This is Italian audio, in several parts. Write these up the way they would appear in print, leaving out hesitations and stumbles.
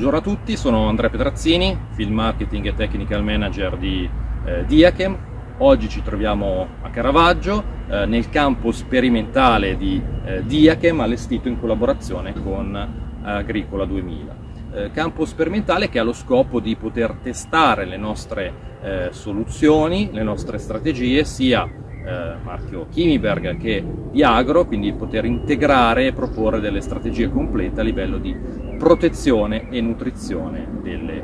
Buongiorno a tutti, sono Andrea Petrazzini, Field Marketing e Technical Manager di Diachem. Oggi ci troviamo a Caravaggio nel campo sperimentale di Diachem, allestito in collaborazione con Agricola 2000. Campo sperimentale che ha lo scopo di poter testare le nostre soluzioni, le nostre strategie, sia marchio Kimiberg che di Agro, quindi poter integrare e proporre delle strategie complete a livello di protezione e nutrizione delle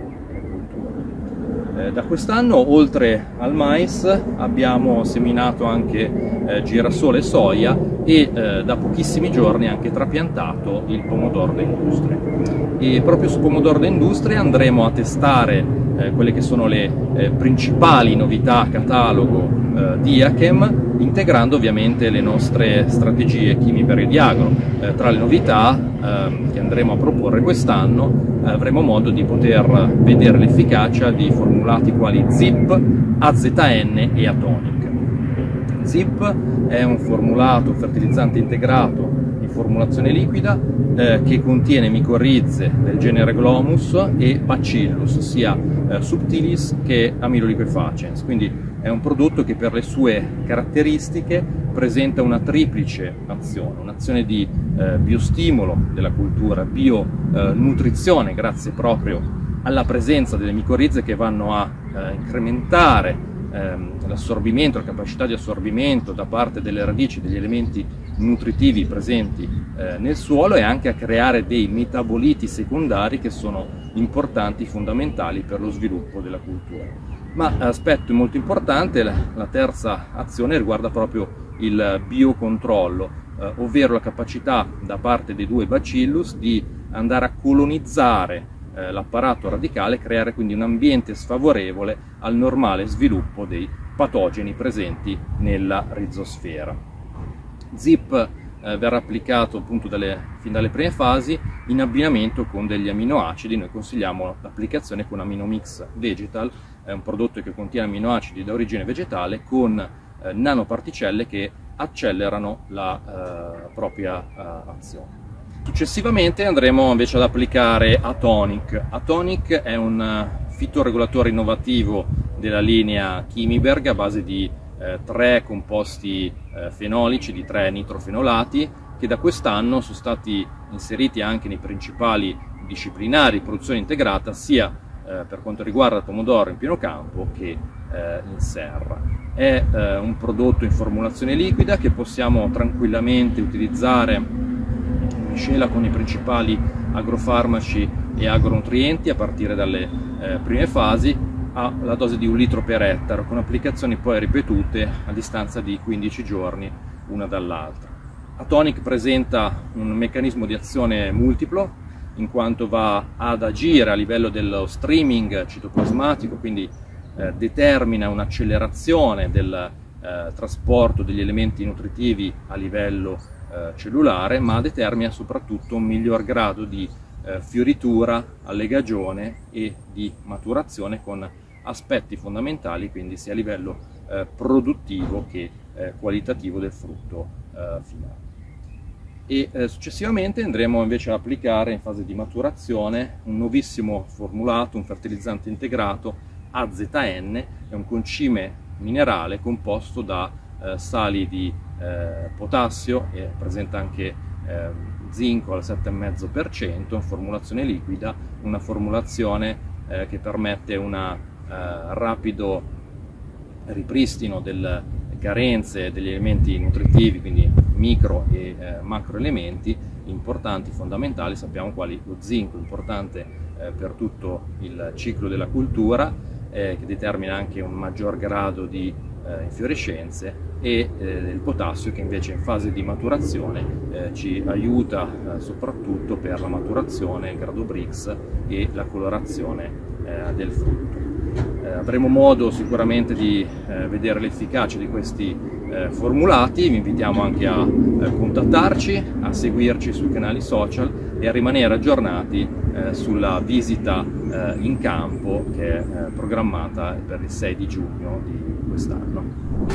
culture. Da quest'anno, oltre al mais, abbiamo seminato anche girasole e soia e da pochissimi giorni anche trapiantato il pomodoro d'industria. E proprio su pomodoro d'industria andremo a testare quelle che sono le principali novità catalogo Diachem, integrando ovviamente le nostre strategie Kimiberg di Agro. Tra le novità che andremo a proporre quest'anno avremo modo di poter vedere l'efficacia di formulati quali ZIP, AZN e Atonic. ZIP è un formulato fertilizzante integrato in formulazione liquida che contiene micorrize del genere Glomus e Bacillus, sia subtilis che amiloliquefacens, quindi è un prodotto che per le sue caratteristiche presenta una triplice azione, un'azione di biostimolo della cultura, bionutrizione grazie proprio alla presenza delle micorrize che vanno a incrementare l'assorbimento, la capacità di assorbimento da parte delle radici degli elementi nutritivi presenti nel suolo, e anche a creare dei metaboliti secondari che sono importanti, fondamentali per lo sviluppo della cultura. Ma aspetto molto importante, la terza azione riguarda proprio il biocontrollo, ovvero la capacità da parte dei due bacillus di andare a colonizzare l'apparato radicale, creare quindi un ambiente sfavorevole al normale sviluppo dei patogeni presenti nella rizosfera. ZIP verrà applicato appunto fin dalle prime fasi in abbinamento con degli aminoacidi. Noi consigliamo l'applicazione con Aminomix Vegetal, è un prodotto che contiene aminoacidi da origine vegetale con nanoparticelle che accelerano la propria azione. Successivamente andremo invece ad applicare Atonic. Atonic è un fitoregolatore innovativo della linea Kimiberg a base di 3 composti fenolici, di 3 nitrofenolati, che da quest'anno sono stati inseriti anche nei principali disciplinari di produzione integrata, sia per quanto riguarda il pomodoro in pieno campo che in serra. È un prodotto in formulazione liquida che possiamo tranquillamente utilizzare in miscela con i principali agrofarmaci e agronutrienti a partire dalle prime fasi, alla dose di 1 litro per ettaro, con applicazioni poi ripetute a distanza di 15 giorni una dall'altra. Atonic presenta un meccanismo di azione multiplo, in quanto va ad agire a livello dello streaming citoplasmatico, quindi determina un'accelerazione del trasporto degli elementi nutritivi a livello cellulare, ma determina soprattutto un miglior grado di fioritura, allegagione e di maturazione, con aspetti fondamentali quindi sia a livello produttivo che qualitativo del frutto finale. E successivamente andremo invece ad applicare in fase di maturazione un nuovissimo formulato, un fertilizzante integrato AZN, è un concime minerale composto da sali di potassio, e presenta anche zinco al 7,5%, in formulazione liquida, una formulazione che permette un rapido ripristino delle carenze degli elementi nutritivi, quindi micro e macro elementi importanti, fondamentali. Sappiamo quali lo zinco, importante per tutto il ciclo della cultura, che determina anche un maggior grado di infiorescenze, e il potassio, che invece in fase di maturazione ci aiuta soprattutto per la maturazione, il grado Brix e la colorazione del frutto. Avremo modo sicuramente di vedere l'efficacia di questi formulati. Vi invitiamo anche a contattarci, a seguirci sui canali social e a rimanere aggiornati sulla visita in campo che è programmata per il 6 di giugno di quest'anno.